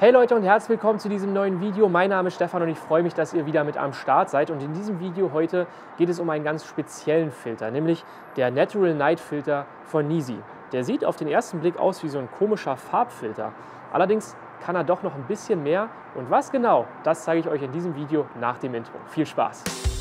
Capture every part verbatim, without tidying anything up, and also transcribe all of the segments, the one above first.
Hey Leute und herzlich willkommen zu diesem neuen Video. Mein Name ist Stefan und ich freue mich, dass ihr wieder mit am Start seid. Und in diesem Video heute geht es um einen ganz speziellen Filter, nämlich der Natural Night Filter von Nisi. Der sieht auf den ersten Blick aus wie so ein komischer Farbfilter. Allerdings kann er doch noch ein bisschen mehr. Und was genau, das zeige ich euch in diesem Video nach dem Intro. Viel Spaß!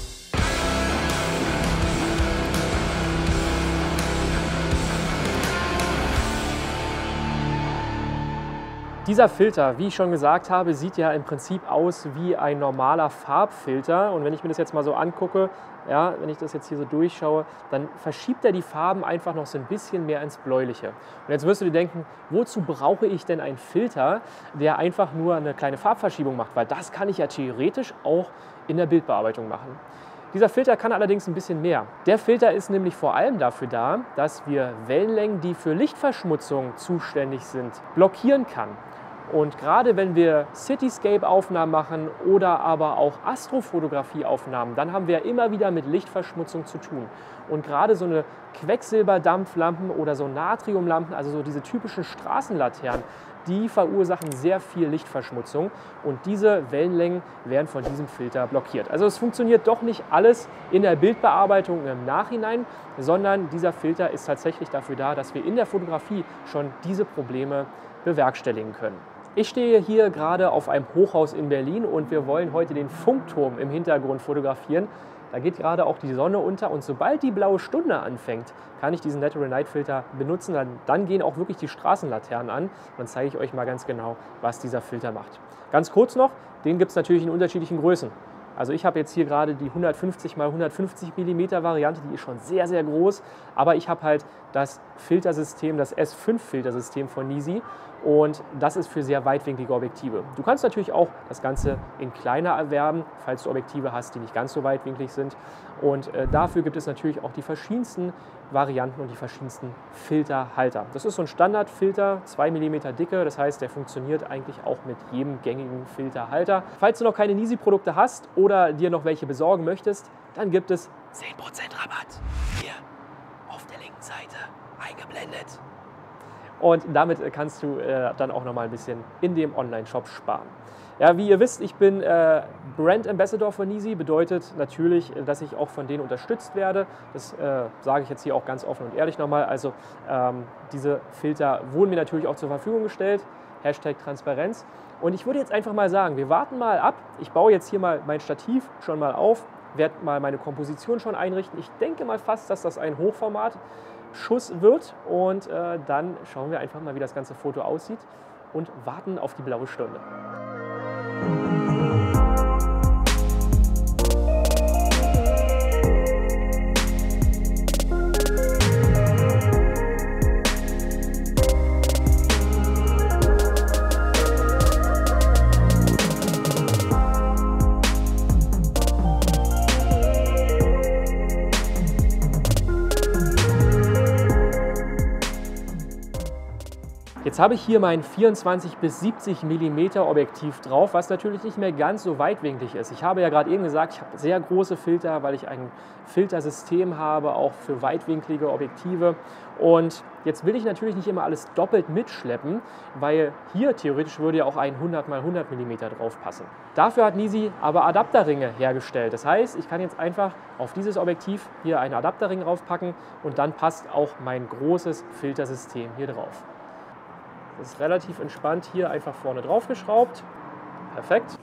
Dieser Filter, wie ich schon gesagt habe, sieht ja im Prinzip aus wie ein normaler Farbfilter. Und wenn ich mir das jetzt mal so angucke, ja, wenn ich das jetzt hier so durchschaue, dann verschiebt er die Farben einfach noch so ein bisschen mehr ins Bläuliche. Und jetzt wirst du dir denken, wozu brauche ich denn einen Filter, der einfach nur eine kleine Farbverschiebung macht? Weil das kann ich ja theoretisch auch in der Bildbearbeitung machen. Dieser Filter kann allerdings ein bisschen mehr. Der Filter ist nämlich vor allem dafür da, dass wir Wellenlängen, die für Lichtverschmutzung zuständig sind, blockieren kann. Und gerade wenn wir Cityscape-Aufnahmen machen oder aber auch Astrofotografie-Aufnahmen, dann haben wir immer wieder mit Lichtverschmutzung zu tun. Und gerade so eine Quecksilberdampflampen oder so Natriumlampen, also so diese typischen Straßenlaternen, die verursachen sehr viel Lichtverschmutzung und diese Wellenlängen werden von diesem Filter blockiert. Also es funktioniert doch nicht alles in der Bildbearbeitung im Nachhinein, sondern dieser Filter ist tatsächlich dafür da, dass wir in der Fotografie schon diese Probleme bewerkstelligen können. Ich stehe hier gerade auf einem Hochhaus in Berlin und wir wollen heute den Funkturm im Hintergrund fotografieren. Da geht gerade auch die Sonne unter und sobald die blaue Stunde anfängt, kann ich diesen Natural Night Filter benutzen. Dann, dann gehen auch wirklich die Straßenlaternen an. Dann zeige ich euch mal ganz genau, was dieser Filter macht. Ganz kurz noch, den gibt es natürlich in unterschiedlichen Größen. Also ich habe jetzt hier gerade die hundertfünfzig mal hundertfünfzig Millimeter Variante, die ist schon sehr, sehr groß. Aber ich habe halt das Filtersystem, das S fünf Filtersystem von Nisi und das ist für sehr weitwinklige Objektive. Du kannst natürlich auch das Ganze in kleiner erwerben, falls du Objektive hast, die nicht ganz so weitwinklig sind. Und äh, dafür gibt es natürlich auch die verschiedensten Varianten und die verschiedensten Filterhalter. Das ist so ein Standardfilter, zwei Millimeter Dicke, das heißt, der funktioniert eigentlich auch mit jedem gängigen Filterhalter. Falls du noch keine Nisi-Produkte hast oder dir noch welche besorgen möchtest, dann gibt es zehn Prozent Rabatt hier auf der linken Seite eingeblendet. Und damit kannst du äh, dann auch noch mal ein bisschen in dem Online-Shop sparen. Ja, wie ihr wisst, ich bin äh, Brand Ambassador von Nisi, bedeutet natürlich, dass ich auch von denen unterstützt werde. Das äh, sage ich jetzt hier auch ganz offen und ehrlich nochmal. Also ähm, diese Filter wurden mir natürlich auch zur Verfügung gestellt. Hashtag Transparenz. Und ich würde jetzt einfach mal sagen, wir warten mal ab. Ich baue jetzt hier mal mein Stativ schon mal auf, werde mal meine Komposition schon einrichten. Ich denke mal fast, dass das ein Hochformat-Schuss wird. Und äh, dann schauen wir einfach mal, wie das ganze Foto aussieht und warten auf die blaue Stunde. Jetzt habe ich hier mein vierundzwanzig bis siebzig Millimeter Objektiv drauf, was natürlich nicht mehr ganz so weitwinklig ist. Ich habe ja gerade eben gesagt, ich habe sehr große Filter, weil ich ein Filtersystem habe, auch für weitwinklige Objektive. Und jetzt will ich natürlich nicht immer alles doppelt mitschleppen, weil hier theoretisch würde ja auch ein hundert mal hundert Millimeter drauf passen. Dafür hat Nisi aber Adapterringe hergestellt. Das heißt, ich kann jetzt einfach auf dieses Objektiv hier einen Adapterring draufpacken und dann passt auch mein großes Filtersystem hier drauf. Das ist relativ entspannt hier einfach vorne drauf geschraubt. Perfekt.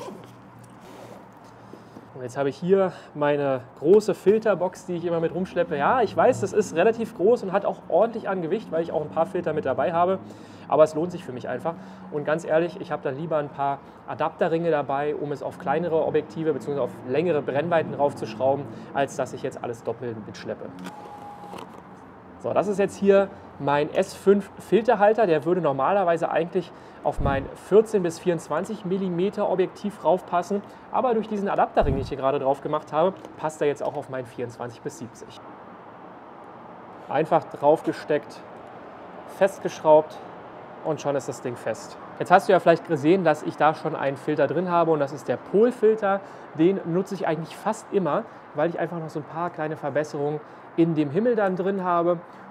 Und jetzt habe ich hier meine große Filterbox, die ich immer mit rumschleppe. Ja, ich weiß, das ist relativ groß und hat auch ordentlich an Gewicht, weil ich auch ein paar Filter mit dabei habe. Aber es lohnt sich für mich einfach. Und ganz ehrlich, ich habe dann lieber ein paar Adapterringe dabei, um es auf kleinere Objektive bzw. auf längere Brennweiten draufzuschrauben, als dass ich jetzt alles doppelt mitschleppe. So, das ist jetzt hier mein S fünf Filterhalter, der würde normalerweise eigentlich auf mein vierzehn bis vierundzwanzig Millimeter Objektiv raufpassen, aber durch diesen Adapterring, den ich hier gerade drauf gemacht habe, passt er jetzt auch auf mein vierundzwanzig bis siebzig. Einfach draufgesteckt, festgeschraubt und schon ist das Ding fest. Jetzt hast du ja vielleicht gesehen, dass ich da schon einen Filter drin habe und das ist der Polfilter. Den nutze ich eigentlich fast immer, weil ich einfach noch so ein paar kleine Verbesserungen in dem Himmel dann drin habe.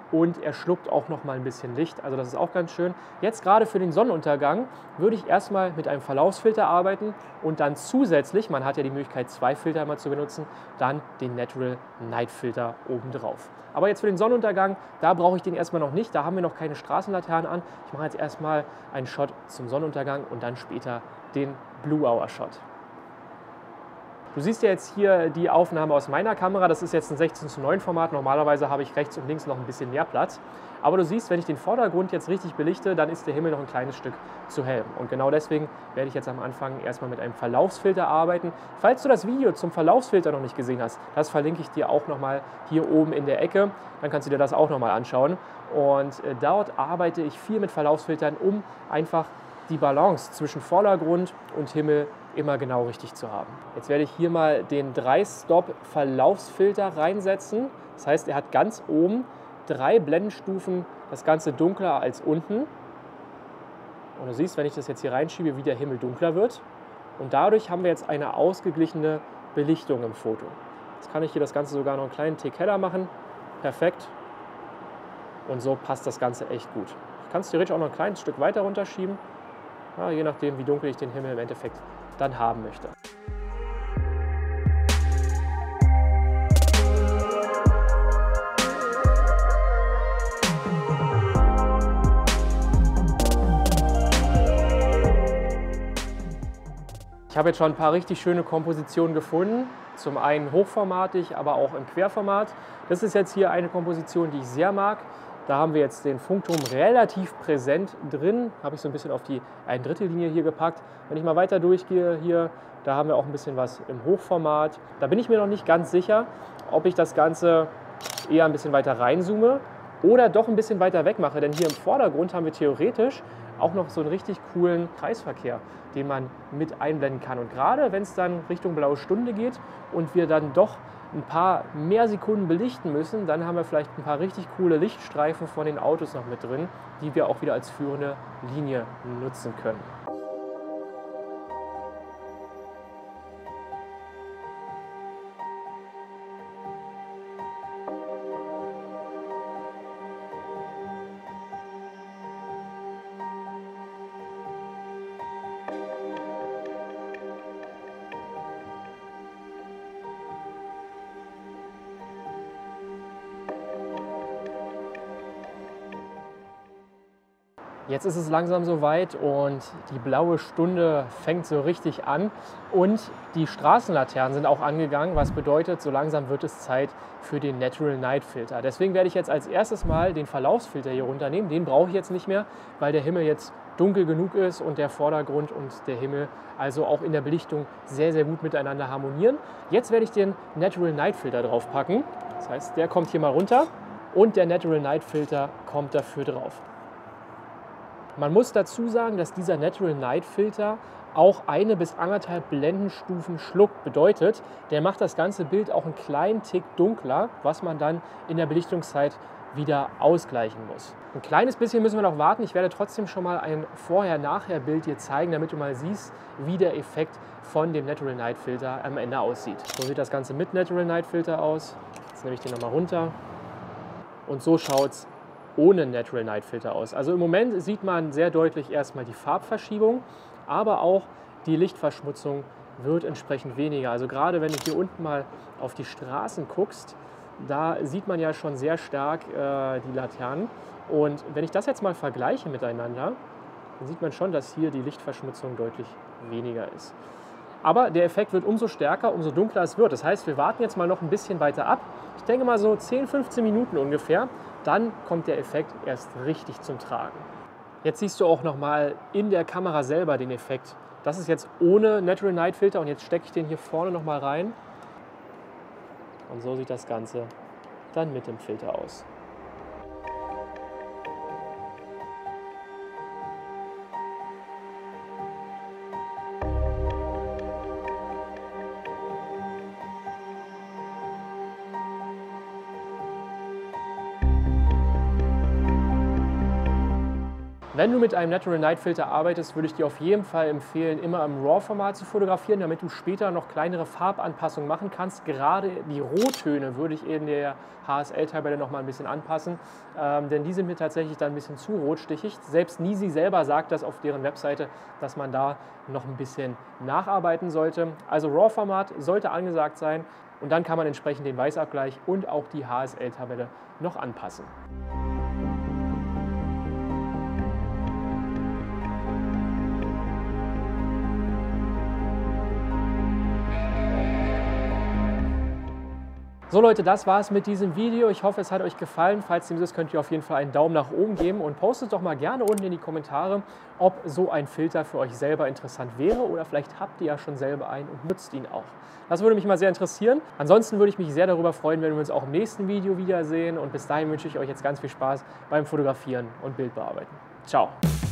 und er schluckt auch noch mal ein bisschen Licht, also das ist auch ganz schön. Jetzt gerade für den Sonnenuntergang würde ich erstmal mit einem Verlaufsfilter arbeiten und dann zusätzlich, man hat ja die Möglichkeit zwei Filter immer zu benutzen, dann den Natural Night Filter obendrauf. Aber jetzt für den Sonnenuntergang, da brauche ich den erstmal noch nicht, da haben wir noch keine Straßenlaternen an. Ich mache jetzt erstmal einen Shot zum Sonnenuntergang und dann später den Blue Hour Shot. Du siehst ja jetzt hier die Aufnahme aus meiner Kamera, das ist jetzt ein sechzehn zu neun Format, normalerweise habe ich rechts und links noch ein bisschen mehr Platz. Aber du siehst, wenn ich den Vordergrund jetzt richtig belichte, dann ist der Himmel noch ein kleines Stück zu hell. Und genau deswegen werde ich jetzt am Anfang erstmal mit einem Verlaufsfilter arbeiten. Falls du das Video zum Verlaufsfilter noch nicht gesehen hast, das verlinke ich dir auch nochmal hier oben in der Ecke. Dann kannst du dir das auch nochmal anschauen. Und äh, dort arbeite ich viel mit Verlaufsfiltern, um einfach die Balance zwischen Vordergrund und Himmel immer genau richtig zu haben. Jetzt werde ich hier mal den drei Stop Verlaufsfilter reinsetzen. Das heißt, er hat ganz oben drei Blendenstufen, das Ganze dunkler als unten. Und du siehst, wenn ich das jetzt hier reinschiebe, wie der Himmel dunkler wird. Und dadurch haben wir jetzt eine ausgeglichene Belichtung im Foto. Jetzt kann ich hier das Ganze sogar noch einen kleinen Tick heller machen. Perfekt. Und so passt das Ganze echt gut. Ich kann es theoretisch auch noch ein kleines Stück weiter runterschieben. Ja, je nachdem, wie dunkel ich den Himmel im Endeffekt dann haben möchte. Ich habe jetzt schon ein paar richtig schöne Kompositionen gefunden. Zum einen hochformatig, aber auch im Querformat. Das ist jetzt hier eine Komposition, die ich sehr mag. Da haben wir jetzt den Funkturm relativ präsent drin. Habe ich so ein bisschen auf die ein Drittel Linie hier gepackt. Wenn ich mal weiter durchgehe hier, da haben wir auch ein bisschen was im Hochformat. Da bin ich mir noch nicht ganz sicher, ob ich das Ganze eher ein bisschen weiter reinzoome oder doch ein bisschen weiter weg mache. Denn hier im Vordergrund haben wir theoretisch auch noch so einen richtig coolen Kreisverkehr, den man mit einblenden kann. Und gerade wenn es dann Richtung blaue Stunde geht und wir dann doch ein paar mehr Sekunden belichten müssen, dann haben wir vielleicht ein paar richtig coole Lichtstreifen von den Autos noch mit drin, die wir auch wieder als führende Linie nutzen können. Jetzt ist es langsam soweit und die blaue Stunde fängt so richtig an und die Straßenlaternen sind auch angegangen, was bedeutet, so langsam wird es Zeit für den Natural Night Filter. Deswegen werde ich jetzt als erstes mal den Verlaufsfilter hier runternehmen. Den brauche ich jetzt nicht mehr, weil der Himmel jetzt dunkel genug ist und der Vordergrund und der Himmel also auch in der Belichtung sehr, sehr gut miteinander harmonieren. Jetzt werde ich den Natural Night Filter drauf packen. Das heißt, der kommt hier mal runter und der Natural Night Filter kommt dafür drauf. Man muss dazu sagen, dass dieser Natural Night Filter auch eine bis anderthalb Blendenstufen schluckt. Bedeutet, der macht das ganze Bild auch einen kleinen Tick dunkler, was man dann in der Belichtungszeit wieder ausgleichen muss. Ein kleines bisschen müssen wir noch warten. Ich werde trotzdem schon mal ein Vorher-Nachher-Bild dir zeigen, damit du mal siehst, wie der Effekt von dem Natural Night Filter am Ende aussieht. So sieht das Ganze mit Natural Night Filter aus. Jetzt nehme ich den nochmal runter. Und so schaut es ohne Natural Night Filter aus. Also im Moment sieht man sehr deutlich erstmal die Farbverschiebung, aber auch die Lichtverschmutzung wird entsprechend weniger. Also gerade wenn du hier unten mal auf die Straßen guckst, da sieht man ja schon sehr stark äh, die Laternen. Und wenn ich das jetzt mal vergleiche miteinander, dann sieht man schon, dass hier die Lichtverschmutzung deutlich weniger ist. Aber der Effekt wird umso stärker, umso dunkler es wird. Das heißt, wir warten jetzt mal noch ein bisschen weiter ab. Ich denke mal so zehn, fünfzehn Minuten ungefähr. Dann kommt der Effekt erst richtig zum Tragen. Jetzt siehst du auch noch mal in der Kamera selber den Effekt. Das ist jetzt ohne Natural Night Filter und jetzt stecke ich den hier vorne noch mal rein. Und so sieht das Ganze dann mit dem Filter aus. Wenn du mit einem Natural Night Filter arbeitest, würde ich dir auf jeden Fall empfehlen, immer im RAW-Format zu fotografieren, damit du später noch kleinere Farbanpassungen machen kannst. Gerade die Rottöne würde ich in der H S L-Tabelle noch mal ein bisschen anpassen, ähm, denn die sind mir tatsächlich dann ein bisschen zu rotstichig. Selbst Nisi selber sagt das auf deren Webseite, dass man da noch ein bisschen nacharbeiten sollte. Also RAW-Format sollte angesagt sein und dann kann man entsprechend den Weißabgleich und auch die H S L-Tabelle noch anpassen. So Leute, das war es mit diesem Video. Ich hoffe, es hat euch gefallen. Falls dem so ist, könnt ihr auf jeden Fall einen Daumen nach oben geben und postet doch mal gerne unten in die Kommentare, ob so ein Filter für euch selber interessant wäre oder vielleicht habt ihr ja schon selber einen und nutzt ihn auch. Das würde mich mal sehr interessieren. Ansonsten würde ich mich sehr darüber freuen, wenn wir uns auch im nächsten Video wiedersehen und bis dahin wünsche ich euch jetzt ganz viel Spaß beim Fotografieren und Bildbearbeiten. Ciao!